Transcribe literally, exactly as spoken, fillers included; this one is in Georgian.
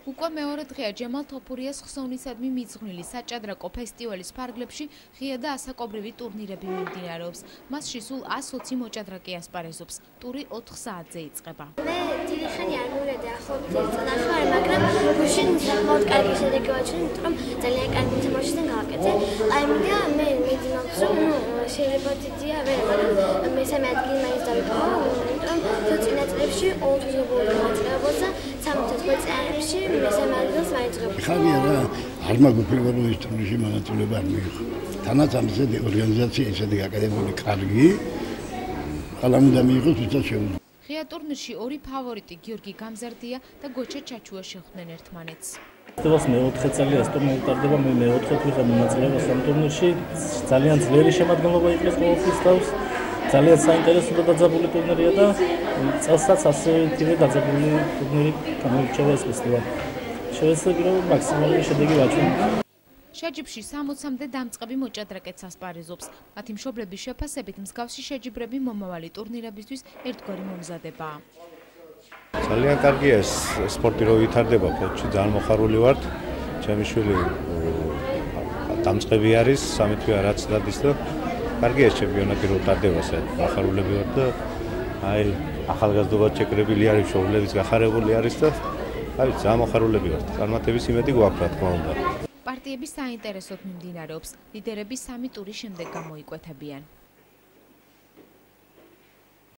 უკვე მეორე დღეა ჯემალ თოფურიას ხსოვნისადმი მიძღვნილი საჭადრაკო ფესტივალის ფარგლებში ღია და ასაკობრივი ტურნირები მიმდინარეობს. მასში სულ ას ოცი მოჭადრაკე ასპარეზობს. ტური ოთხ საათზე იწყება. მე დიდი ხანი არ მივედე ახლობით ნახევარი, მაგრამ გუშინ საკმაოდ კარგი შედეგი ვაჩვენე, იმიტომ რომ ძალიან კარგი თამაშიდან გავაკეთე. აიმიდა მე მეძინავს რომ შეიძლება დიდია ვერ, მაგრამ მესამე ადგილი მაინც დავიკავე, იმიტომ რომ წინა წლებში ოთხ ზოგადად მოწყებოდა სამოცდათხმეტ წლებში მესამე ადგილს ვაიწყებ. ხალხი რა არ მაგუფილებო ისტორიაში მონაწილეობა არ მიიღო. თანაც ამაზე ორგანიზაცია ისეთი აკადემიური კარგი αλλά უნდა მიიღოს თვითონ შეუძლია. ღია ტურნირში ორი ფავორიტი გიორგი გამზარდია და გოჩა ჩაჩუა შეხვდნენ ერთმანეთს. ფესტივალს მეოთხე წელია ეს ტურნირი ტარდება, მე მეოთხე ვიღებ მონაწილეობას ამ ტურნირში. ძალიან ძლიერი შემადგენლობა იყავს ყოველთვის თავს. ძალიან საინტერესო და დაძაბული ტურნირია და წელსაც ასევე თივე დაძაბული ტურნირი გამოირჩევა ეს ფესტივალი. შევეცდები რომ მაქსიმალური შედეგი ვაჩვენოთ. შეჯიბრში სამოცამდე დამწყები მოჭადრაკეც ასპარეზობს. მათი მშობლების შეფასებით მსგავსი შეჯიბრები მომავალი ტურნირებისთვის ერთგვარი მომზადებაა. ძალიან კარგია ეს სპორტი რო ვითარდება ფოთში, ძალიან მოხარული ვართ. ჩემი შვილი დამწყები არის, სამი თვე რაც დადის და კარგია ჩემპიონატი რო ტარდება, მოხარულები ვართ და აი ახალგაზრდობა ჩეკრებილი არის, მშობლებიც გახარებული არის და აი ძალიან მოხარულები ვართ. წარმატების იმედი გვაქვს რა თქმა უნდა. პარტიები საინტერესოდ მიმდინარეობს. ლიდერები სამი ტურის შემდეგ გამოიკვეთებიან.